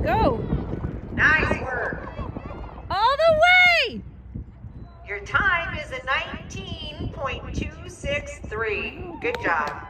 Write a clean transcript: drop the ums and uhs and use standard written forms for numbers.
Go. Nice work. All the way. Your time is a 19.263. Good job.